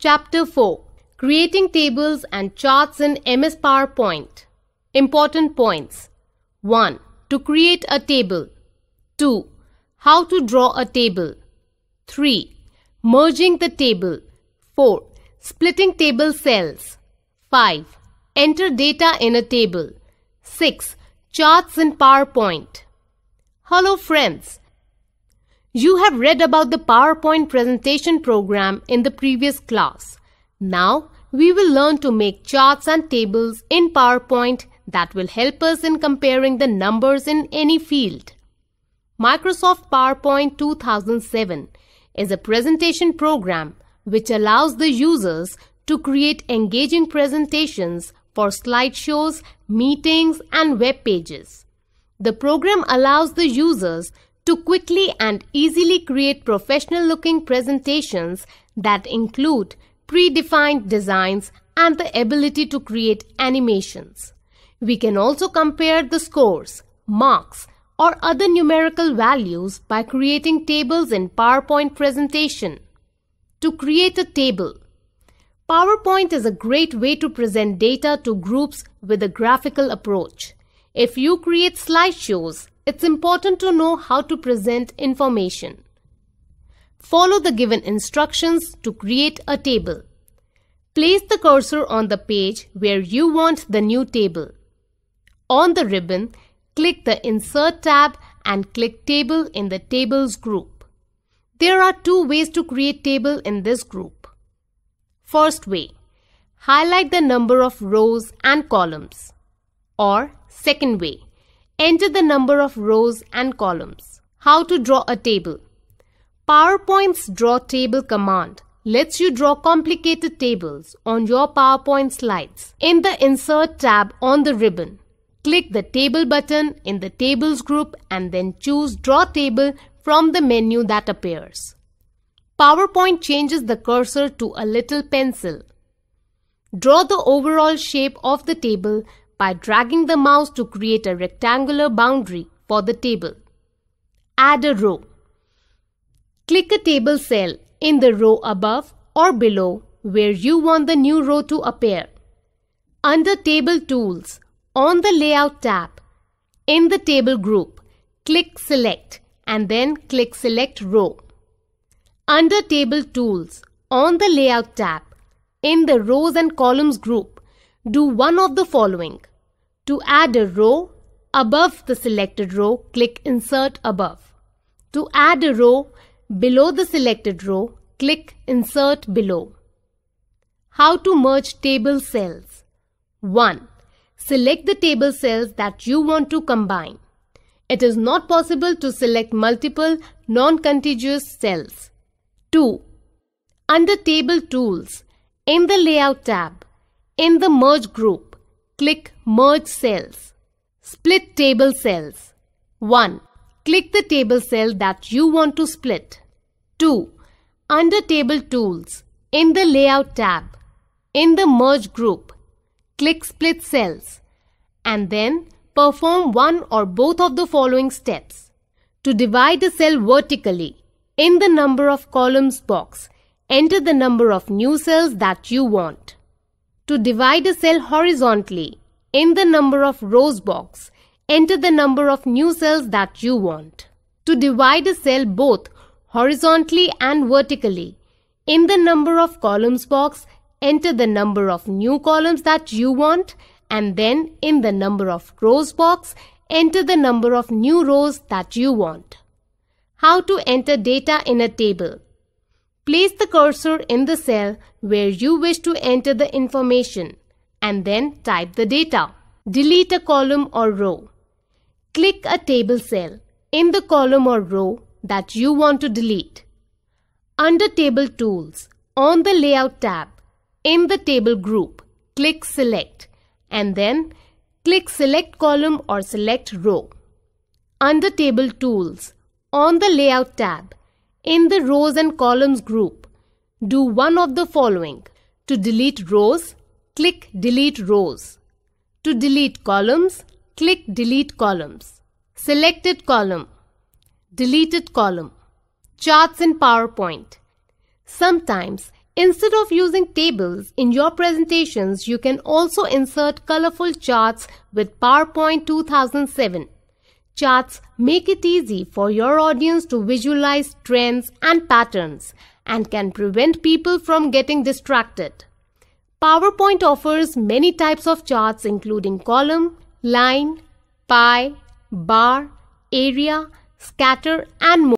Chapter 4. Creating Tables and Charts in MS PowerPoint. Important points. 1. To create a table. 2. How to draw a table. 3. Merging the table. 4. Splitting table cells. 5. Enter data in a table. 6. Charts in PowerPoint. Hello friends. You have read about the PowerPoint presentation program in the previous class. Now we will learn to make charts and tables in PowerPoint that will help us in comparing the numbers in any field. Microsoft PowerPoint 2007 is a presentation program which allows the users to create engaging presentations for slideshows, meetings, and web pages. The program allows the users to quickly and easily create professional-looking presentations that include predefined designs and the ability to create animations. We can also compare the scores, marks, or other numerical values by creating tables in PowerPoint presentation. To create a table. PowerPoint is a great way to present data to groups with a graphical approach. If you create slideshows, it's important to know how to present information. Follow the given instructions to create a table. Place the cursor on the page where you want the new table. On the ribbon, click the Insert tab and click Table in the Tables group. There are two ways to create table in this group. First way, highlight the number of rows and columns. Or second way, enter the number of rows and columns. How to draw a table. PowerPoint's Draw Table command lets you draw complicated tables on your PowerPoint slides. In the Insert tab on the ribbon, click the Table button in the Tables group and then choose Draw Table from the menu that appears. PowerPoint changes the cursor to a little pencil. Draw the overall shape of the table by dragging the mouse to create a rectangular boundary for the table. Add a row. Click a table cell in the row above or below where you want the new row to appear. Under Table Tools, on the Layout tab, in the Table group, click Select and then click Select Row. Under Table Tools, on the Layout tab, in the Rows and Columns group, do one of the following. To add a row above the selected row, click Insert Above. To add a row below the selected row, click Insert Below. How to merge table cells. 1. Select the table cells that you want to combine. It is not possible to select multiple non-contiguous cells. 2. Under Table Tools, in the Layout tab, in the Merge group, click Merge Cells. Split table cells. 1. Click the table cell that you want to split. 2. Under Table Tools, in the Layout tab, in the Merge group, click Split Cells and then perform one or both of the following steps. To divide a cell vertically, in the Number of Columns box, enter the number of new cells that you want. To divide a cell horizontally, in the Number of Rows box, enter the number of new cells that you want. To divide a cell both horizontally and vertically, in the Number of Columns box, enter the number of new columns that you want, and then in the Number of Rows box, enter the number of new rows that you want. How to enter data in a table. Place the cursor in the cell where you wish to enter the information and then type the data. Delete a column or row. Click a table cell in the column or row that you want to delete. Under Table Tools, on the Layout tab, in the Table group, click Select and then click Select Column or Select Row. Under Table Tools, on the Layout tab, in the Rows and Columns group, do one of the following. To delete rows, click Delete Rows. To delete columns, click Delete Columns. Selected column. Deleted column. Charts in PowerPoint. Sometimes Instead of using tables in your presentations, you can also insert colorful charts with PowerPoint 2007. Charts make it easy for your audience to visualize trends and patterns and can prevent people from getting distracted. PowerPoint offers many types of charts including column, line, pie, bar, area, scatter and more.